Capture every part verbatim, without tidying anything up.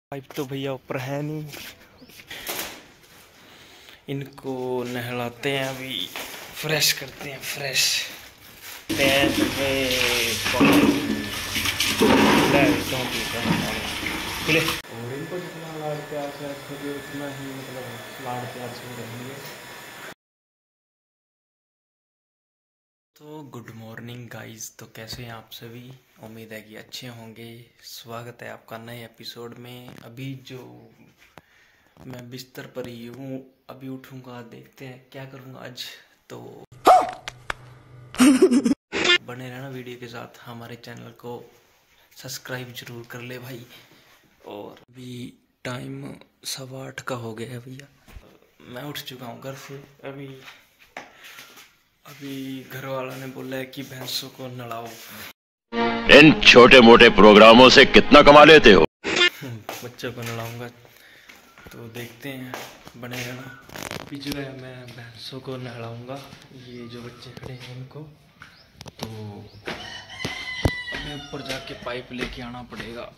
Pipe तो भैया ऊपर है नहीं, इनको नहलाते हैं, अभी फ्रेश करते हैं। फ्रेश पैर और इनको जितना लाड़ प्यार से रखोगे उतना ही मतलब लाड़ प्यार से रहेंगे। तो गुड मॉर्निंग गाइस, तो कैसे हैं आप सभी? उम्मीद है कि अच्छे होंगे। स्वागत है आपका नए एपिसोड में। अभी जो मैं बिस्तर पर ही हूँ, अभी उठूँगा, देखते हैं क्या करूँगा आज। तो बने रहना वीडियो के साथ, हमारे चैनल को सब्सक्राइब जरूर कर ले भाई। और अभी टाइम सवा आठ का हो गया है भैया, मैं उठ चुका हूँ घर से। अभी अभी घर वाला ने बोला है कि भैंसों को नहलाओ। इन छोटे मोटे प्रोग्रामों से कितना कमा लेते हो? बच्चों को नहलाऊंगा, तो देखते हैं, बने रहना। अभी जो है मैं भैंसों को नहलाऊंगा, ये जो बच्चे खड़े हैं इनको। तो हमें ऊपर जाके पाइप लेके आना पड़ेगा।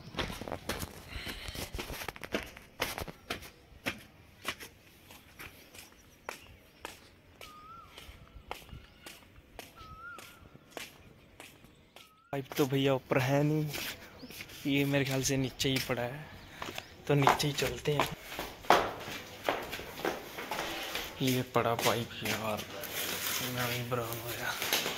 पाइप तो भैया ऊपर है नहीं, ये मेरे ख्याल से नीचे ही पड़ा है, तो नीचे ही चलते हैं। ये पड़ा पाइप यार, मैं वहीं बरान होया।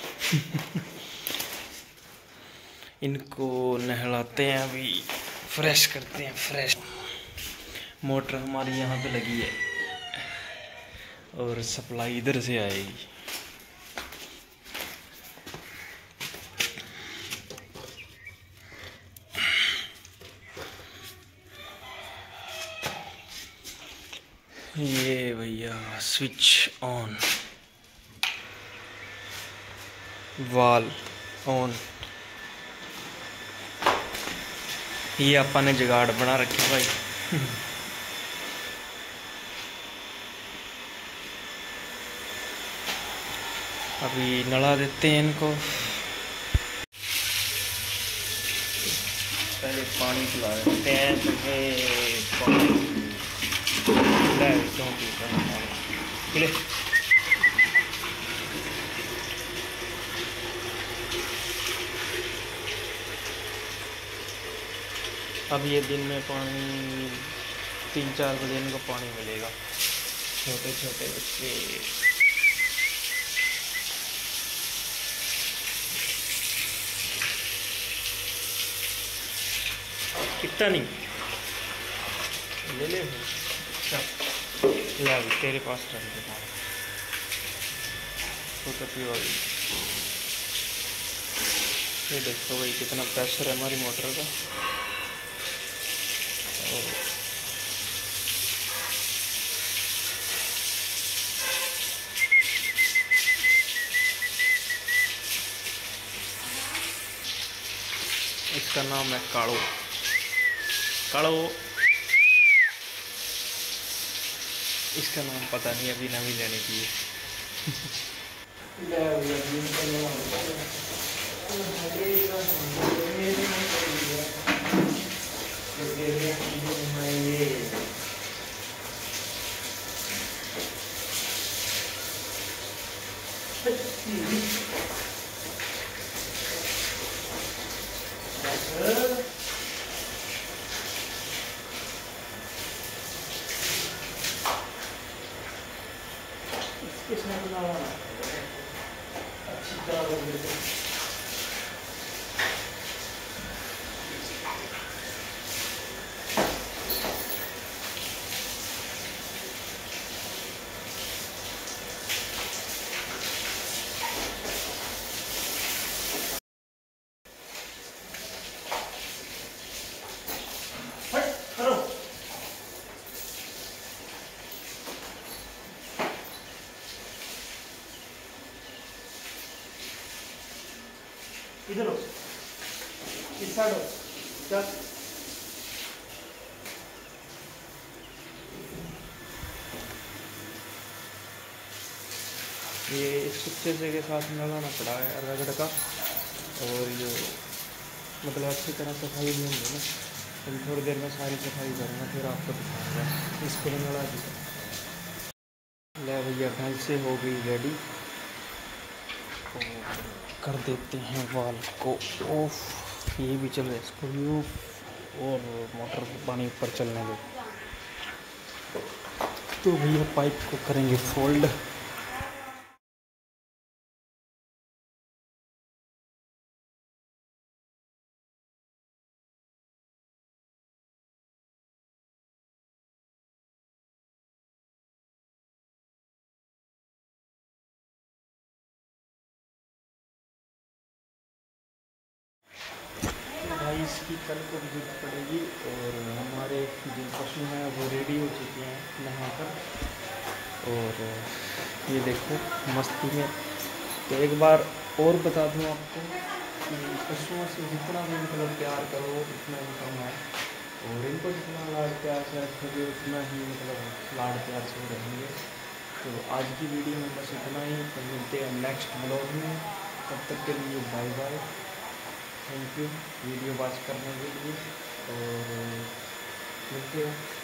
इनको नहलाते हैं, अभी फ्रेश करते हैं। फ्रेश मोटर हमारी यहाँ पे लगी है और सप्लाई इधर से आएगी। ये भैया स्विच ऑन, वाल ऑन। ये अपन ने जुगाड़ बना रखे भाई। अभी नला देते हैं इनको। पहले पानी पिला देते हैं, ले। अब ये दिन में पानी तीन चार बजे इनको पानी मिलेगा। छोटे छोटे बच्चे, कितना नहीं ले ले ला, तेरे पास रख देता हूँ तो कपी वाली। ये देखो भाई कितना प्रेशर है हमारी मोटर का। इसका नाम है काड़ो। काड़ो इसका नाम पता नहीं, अभी नवी लेने की है। अच्छी तरह इधर हो, इस साइड हो, चल। ये इस कुत्ते से के साथ लगाना पड़ा है रगड़ का, और ये मतलब अच्छी तरह सफाई भी होंगी ना। अभी थोड़ी देर में सारी सफाई करूँगा, फिर आपको दिखाऊँगा। इसको लगा दी ले भैया, ढंग से हो गई रेडी। कर देते हैं वाल को ऑफ। ये भी चल रहा है स्क्रू, और मोटर पानी ऊपर चलने दो। तो भैया पाइप को करेंगे फोल्ड। भाई इसकी कल को जरूरत पड़ेगी। और हमारे जो पशु हैं वो रेडी हो चुके हैं नहाकर। और ये देखो मस्ती में। तो एक बार और बता दूं आपको कि पशुओं से जितना भी मतलब प्यार करो उतना ही कम है, और इनको जितना लाड प्यार से रखोगे उतना ही मतलब लाड प्यार से रहेंगे। तो आज की वीडियो में बस इतना ही। तो मिलते हैं नेक्स्ट ब्लॉग में। तब तक के लिए bye bye. Thank you video watch करने के लिए, और मिलते हैं।